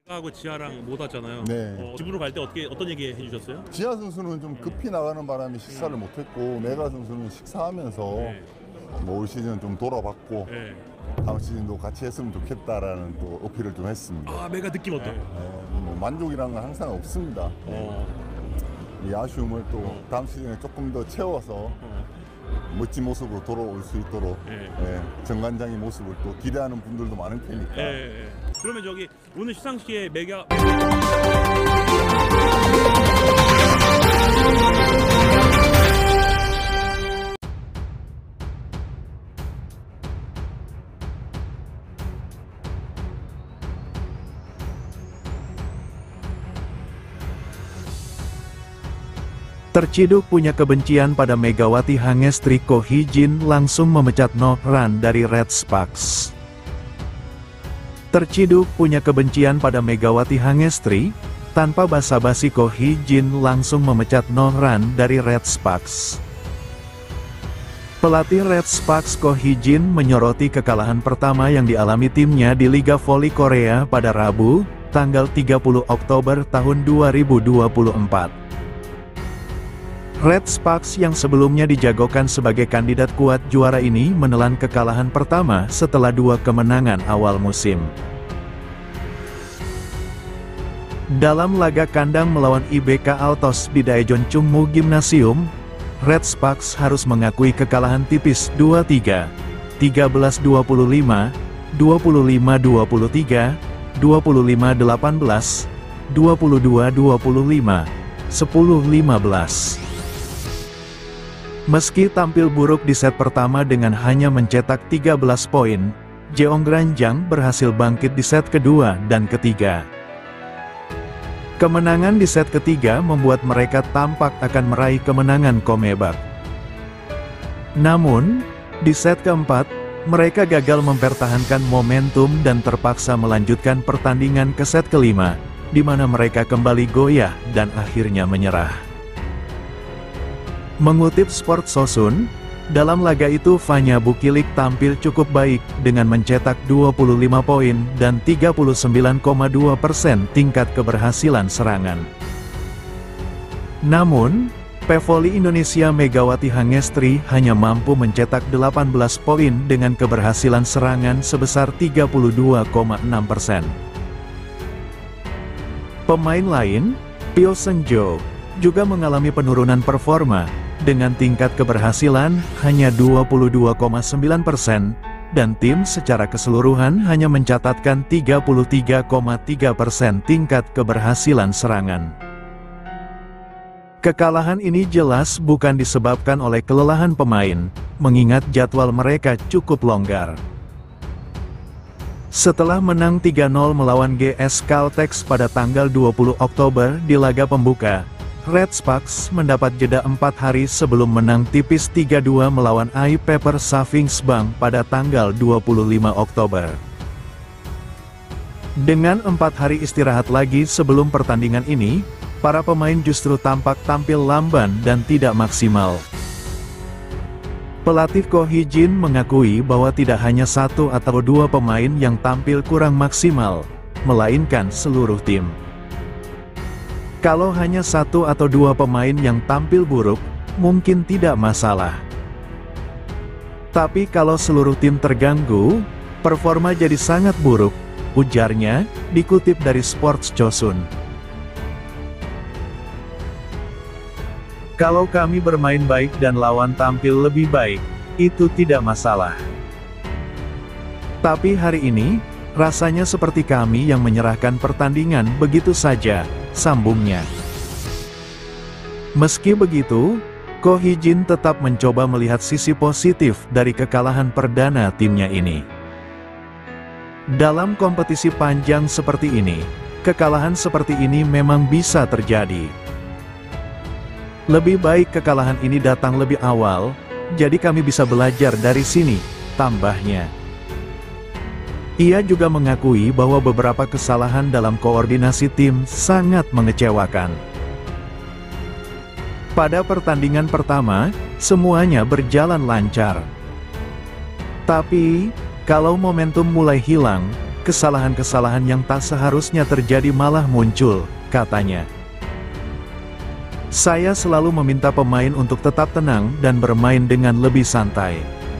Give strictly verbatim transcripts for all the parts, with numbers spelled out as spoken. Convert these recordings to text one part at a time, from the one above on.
하고 지아랑 못 왔잖아요. 네. 어, 집으로 갈 때 어떻게 어떤 얘기 해주셨어요? 지아 선수는 좀 급히 나가는 바람에 식사를 못했고 메가 선수는 식사하면서 네. 뭐 올 시즌 좀 돌아봤고 네. 다음 시즌도 같이 했으면 좋겠다라는 또 어필을 좀 했습니다. 아 메가 느낌 어때? 네, 뭐 만족이라는 건 항상 없습니다. 어. 이 아쉬움을 또 다음 시즌에 조금 더 채워서 어. 멋진 모습으로 돌아올 수 있도록 네. 예, 정관장의 모습을 또 기대하는 분들도 많을 테니까 예, 예, 예. 그러면 저기 오늘 시상식에 메가 Terciduk punya kebencian pada Megawati Hangestri, Ko Hee-jin langsung memecat No Run dari Red Sparks. Terciduk punya kebencian pada Megawati Hangestri, tanpa basa-basi Ko Hee-jin langsung memecat No Run dari Red Sparks. Pelatih Red Sparks Ko Hee-jin menyoroti kekalahan pertama yang dialami timnya di Liga Voli Korea pada Rabu, tanggal tiga puluh Oktober tahun dua ribu dua puluh empat. Red Sparks yang sebelumnya dijagokan sebagai kandidat kuat juara ini menelan kekalahan pertama setelah dua kemenangan awal musim. Dalam laga kandang melawan I B K Altos di Daejeon Chungmu Gymnasium, Red Sparks harus mengakui kekalahan tipis dua tiga, tiga belas dua puluh lima, dua puluh lima dua puluh tiga, dua puluh lima delapan belas, dua puluh dua dua puluh lima, sepuluh lima belas. Meski tampil buruk di set pertama dengan hanya mencetak tiga belas poin, Jeong Granjang berhasil bangkit di set kedua dan ketiga. Kemenangan di set ketiga membuat mereka tampak akan meraih kemenangan Komebak. Namun, di set keempat, mereka gagal mempertahankan momentum dan terpaksa melanjutkan pertandingan ke set kelima, di mana mereka kembali goyah dan akhirnya menyerah. Mengutip Sport Sosun, dalam laga itu Vanya Bukilik tampil cukup baik dengan mencetak dua puluh lima poin dan tiga puluh sembilan koma dua persen tingkat keberhasilan serangan. Namun, pevoli Indonesia Megawati Hangestri hanya mampu mencetak delapan belas poin dengan keberhasilan serangan sebesar tiga puluh dua koma enam persen. Pemain lain, Pyo Seung-jo, juga mengalami penurunan performa, dengan tingkat keberhasilan hanya dua puluh dua koma sembilan persen, dan tim secara keseluruhan hanya mencatatkan tiga puluh tiga koma tiga persen tingkat keberhasilan serangan. Kekalahan ini jelas bukan disebabkan oleh kelelahan pemain, mengingat jadwal mereka cukup longgar. Setelah menang tiga nol melawan G S Caltex pada tanggal dua puluh Oktober di laga pembuka, Red Sparks mendapat jeda empat hari sebelum menang tipis tiga dua melawan I Pepper Savings Bank pada tanggal dua puluh lima Oktober. Dengan empat hari istirahat lagi sebelum pertandingan ini, para pemain justru tampak tampil lamban dan tidak maksimal. Pelatih Ko Hee-jin mengakui bahwa tidak hanya satu atau dua pemain yang tampil kurang maksimal, melainkan seluruh tim. Kalau hanya satu atau dua pemain yang tampil buruk, mungkin tidak masalah. Tapi kalau seluruh tim terganggu, performa jadi sangat buruk, ujarnya, dikutip dari Sports Chosun. Kalau kami bermain baik dan lawan tampil lebih baik, itu tidak masalah. Tapi hari ini, rasanya seperti kami yang menyerahkan pertandingan begitu saja, sambungnya. Meski begitu, Ko Hee-jin tetap mencoba melihat sisi positif dari kekalahan perdana timnya ini. Dalam kompetisi panjang seperti ini, kekalahan seperti ini memang bisa terjadi. Lebih baik kekalahan ini datang lebih awal, jadi kami bisa belajar dari sini, tambahnya. Ia juga mengakui bahwa beberapa kesalahan dalam koordinasi tim sangat mengecewakan. Pada pertandingan pertama, semuanya berjalan lancar. Tapi, kalau momentum mulai hilang, kesalahan-kesalahan yang tak seharusnya terjadi malah muncul, katanya. Saya selalu meminta pemain untuk tetap tenang dan bermain dengan lebih santai.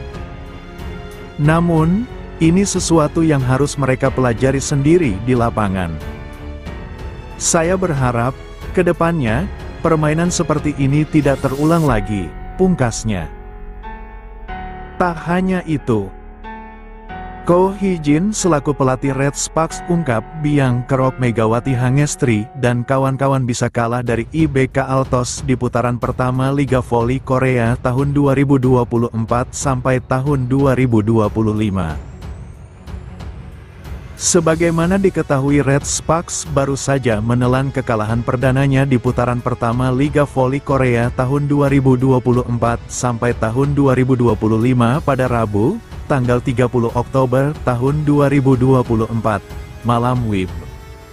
Namun, ini sesuatu yang harus mereka pelajari sendiri di lapangan. Saya berharap, ke depannya, permainan seperti ini tidak terulang lagi, pungkasnya. Tak hanya itu, Ko Hee-jin selaku pelatih Red Sparks ungkap Biang Kerok Megawati Hangestri dan kawan-kawan bisa kalah dari I B K Altos di putaran pertama Liga Voli Korea tahun dua ribu dua puluh empat sampai tahun dua ribu dua puluh lima. Sebagaimana diketahui, Red Sparks baru saja menelan kekalahan perdananya di putaran pertama Liga Voli Korea tahun dua ribu dua puluh empat sampai tahun dua ribu dua puluh lima pada Rabu, tanggal tiga puluh Oktober tahun dua ribu dua puluh empat, malam W I B.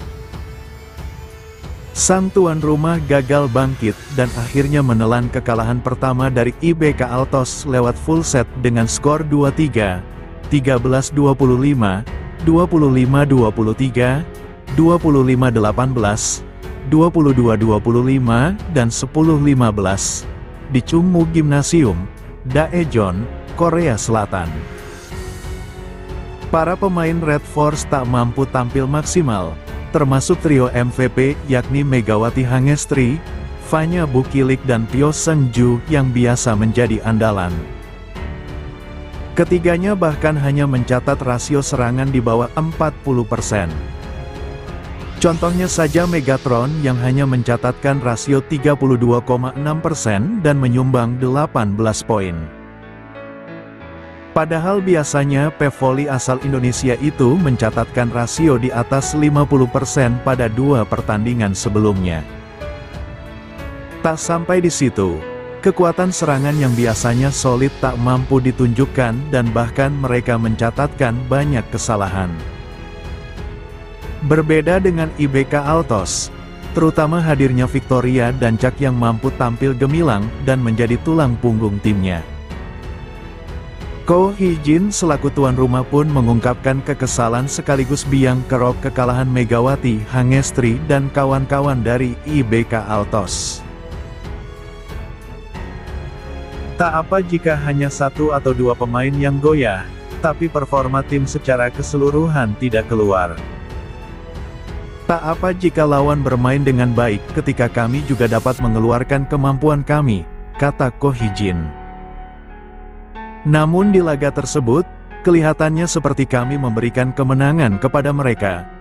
Sang tuan rumah gagal bangkit dan akhirnya menelan kekalahan pertama dari I B K Altos lewat full set dengan skor dua tiga, tiga belas dua puluh lima, dua puluh lima dua puluh tiga, dua puluh lima delapan belas, dua puluh dua dua puluh lima, dan sepuluh lima belas di Chungmu Gymnasium, Daejeon, Korea Selatan. Para pemain Red Force tak mampu tampil maksimal, termasuk trio M V P yakni Megawati Hangestri, Fanya Bukilik dan Pyo Seung-ju yang biasa menjadi andalan. Ketiganya bahkan hanya mencatat rasio serangan di bawah empat puluh persen. Contohnya saja Megatron yang hanya mencatatkan rasio tiga puluh dua koma enam persen dan menyumbang delapan belas poin. Padahal biasanya pevoli asal Indonesia itu mencatatkan rasio di atas lima puluh persen pada dua pertandingan sebelumnya. Tak sampai di situ, kekuatan serangan yang biasanya solid tak mampu ditunjukkan dan bahkan mereka mencatatkan banyak kesalahan. Berbeda dengan I B K Altos, terutama hadirnya Victoria dan Cak yang mampu tampil gemilang dan menjadi tulang punggung timnya. Ko Hee-jin selaku tuan rumah pun mengungkapkan kekesalan sekaligus biang kerok kekalahan Megawati Hangestri dan kawan-kawan dari I B K Altos. Tak apa jika hanya satu atau dua pemain yang goyah, tapi performa tim secara keseluruhan tidak keluar. Tak apa jika lawan bermain dengan baik ketika kami juga dapat mengeluarkan kemampuan kami, kata Ko Hee-jin. Namun di laga tersebut, kelihatannya seperti kami memberikan kemenangan kepada mereka.